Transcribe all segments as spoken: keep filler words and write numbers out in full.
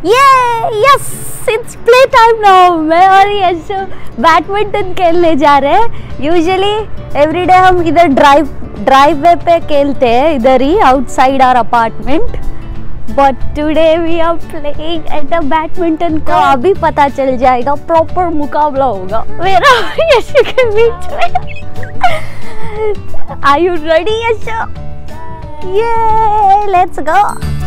ये yes it's playtime now नाउ। मैं और यश बैडमिंटन खेलने जा रहे हैं। यूजुअली एवरीडे हम इधर ड्राइव ड्राइव वे पे खेलते हैं, इधर ही outside our apartment. But today we are playing at a badminton को अभी पता चल जाएगा, प्रॉपर मुकाबला होगा मेरा यश के बीच में। Are you ready Yash? Yeah let's go.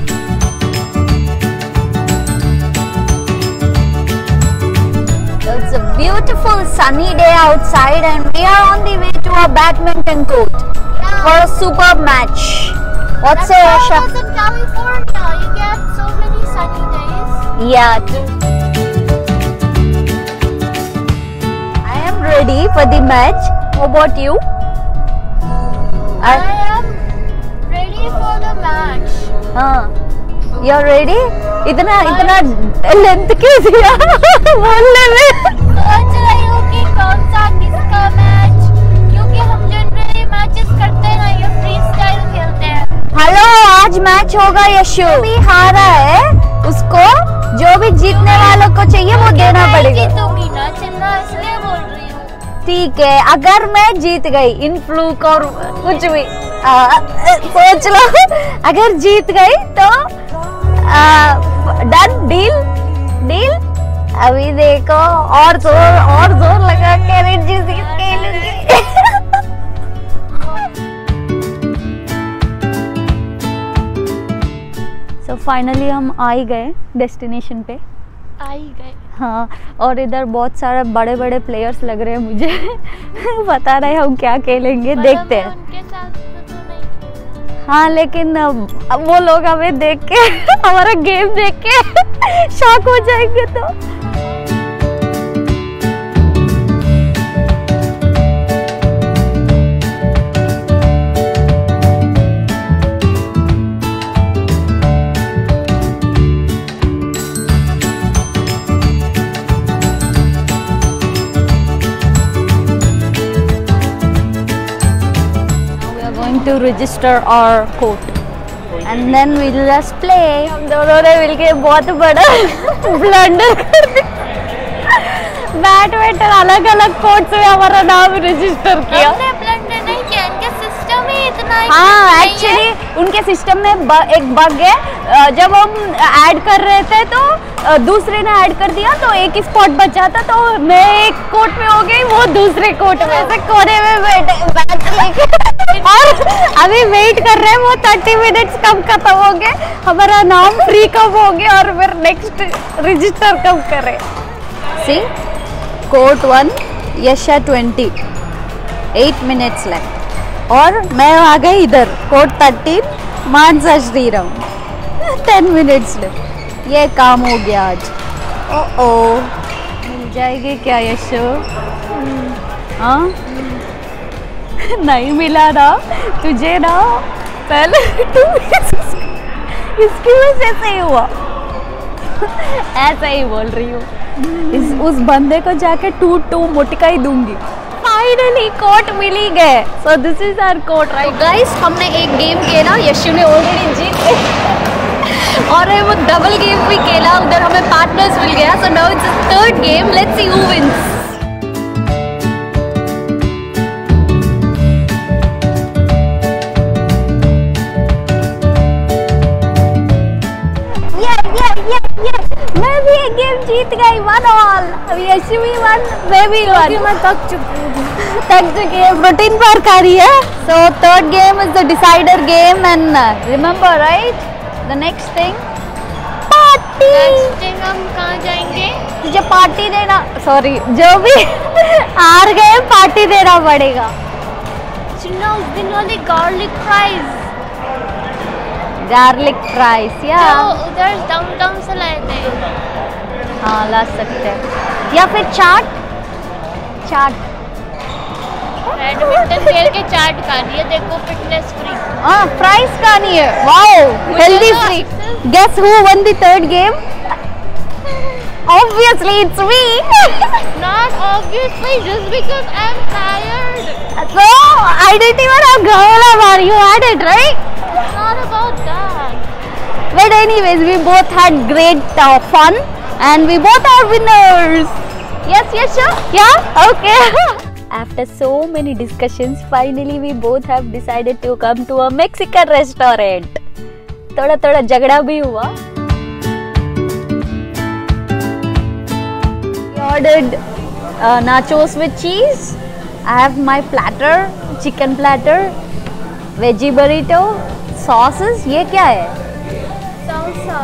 It's a beautiful sunny day outside and we are on the way to our badminton court yeah. for a superb match. What's say, Asha? Because in California you get so many sunny days. Yeah. I am ready for the match. How about you? I, I am ready for the match. हाँ. You're ready? इतना इतना length क्यों दिया बोलने में? सोच रही हूँ कि कौन सा किसका मैच, क्योंकि हम जनरली मैचेस करते हैं ना, ये फ्री स्टाइल खेलते हैं। हेलो, आज मैच होगा यशु। भी हारा है उसको, जो भी जीतने वालों को चाहिए वो देना पड़ेगा। जीतूंगी ना चिन्ना, इसलिए बोल रही हूँ। ठीक है, अगर मैं जीत गई इन फ्लूक और कुछ भी आ, सोच लो, अगर जीत गई तो डन डील डील। अभी देखो और जोर और जोर लगा के एनर्जी से खेलूंगी। सो फाइनली हम आ ही गए डेस्टिनेशन पे। आ ही गए। हाँ, और इधर बहुत सारे बड़े बड़े प्लेयर्स लग रहे हैं मुझे। पता नहीं हम क्या खेलेंगे, देखते हैं। उनके साथ तो नहीं खेलना। हाँ, लेकिन अब वो लोग हमें देख के हमारा गेम देख के शॉक हो जाएंगे तो। To register our court and then we'll just play. हम दोनों ने मिलके बहुत बड़ा ब्लंडर कर दिया। बैडमिंटन अलग अलग कोर्ट में हमारा नाम रजिस्टर किया। हमने ब्लंडर नहीं किया, इनका सिस्टम ही इतना ही। हाँ, एक्चुअली उनके सिस्टम में एक बग है। जब हम ऐड कर रहे थे तो दूसरे ने ऐड कर दिया तो एक ही स्पॉट बचा था, तो मैं एक कोर्ट में हो गई, वो दूसरे कोर्ट में से कोने में बैठे बैठ लेके और अभी वेट कर रहे हैं। वो थर्टी मिनट्स कब खत्म हो गए, हमारा नाम फ्री कब हो गया और फिर नेक्स्ट रजिस्टर कब करें। See court one Yasha twenty, eight minutes left और मैं आ गई इधर court thirteen Mansa Shriram, ten minutes left. ये काम हो गया आज। ओ ओ मिल जाएगी क्या यशो? हाँ नहीं मिला ना तुझे ना, पहले इसकी वजह से ही हुआ। ऐसा ही बोल रही हूँ, इस उस बंदे को जाके टू टू मोटका ही दूंगी। फाइनली कोर्ट मिल ही गए। So this is our court right guys. हमने एक गेम खेला, यशु ने ऑलरेडी जीत और वो डबल गेम भी खेला, उधर हमें पार्टनर्स मिल गया। So now it's third game, let's see who wins. मैं भी एक गेम जीत गई, वन ऑल। अभी यशु भी वन, मैं भी वन। मैं थक चुकी हूँ थक चुकी है, प्रोटीन बार खा रही है। So third game is the decider game and remember right the next thing, party. Next thing हम कहाँ जाएंगे? तुझे पार्टी देना, सॉरी जो भी हार गए पार्टी देना पड़ेगा। चिन्ना उस दिन वाली गार्लिक फ्राइज, गार्लिक फ्राइज या उधर डाउनटाउन से लाए थे। हाँ ला सकते हैं, या फिर चाट। चाट बैडमिंटन खेल के चाट खानी है, देखो फिटनेस फ्री। हाँ, फ्राइज खानी है। Wow, healthy free. Guess who won the third game? Obviously it's me. Not obviously, just because I'm tired. So I didn't even have Gawala bar. You had it, right? It's not about that. But anyways, we both had great uh, fun and we both are winners. Yes, yes, sure. Yeah, okay. After so many discussions, finally we both have decided to come to a Mexican restaurant. थोड़ा थोड़ा झगड़ा भी हुआ. We ordered uh, nachos with cheese. I have my platter, chicken platter, veggie burrito, sauces. ये क्या है? Salsa.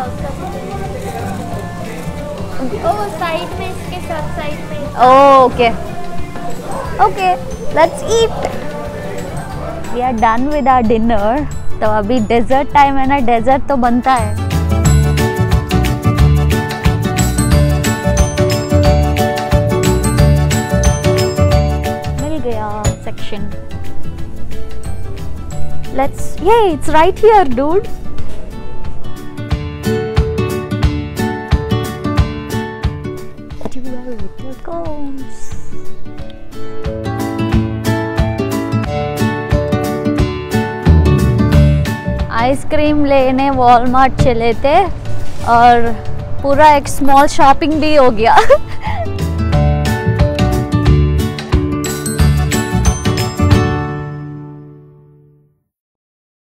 Oh, side में इसके साथ साइड में. Oh, okay. Okay, let's eat. We are done with our dinner. तो अभी डेजर्ट टाइम है ना, डेजर्ट तो बनता है. मिल गया section. Let's, yeah, it's right here, dude. Dual with your cones. Ice cream लेने वॉलमार्ट चले थे और पूरा एक स्मॉल शॉपिंग भी हो गया.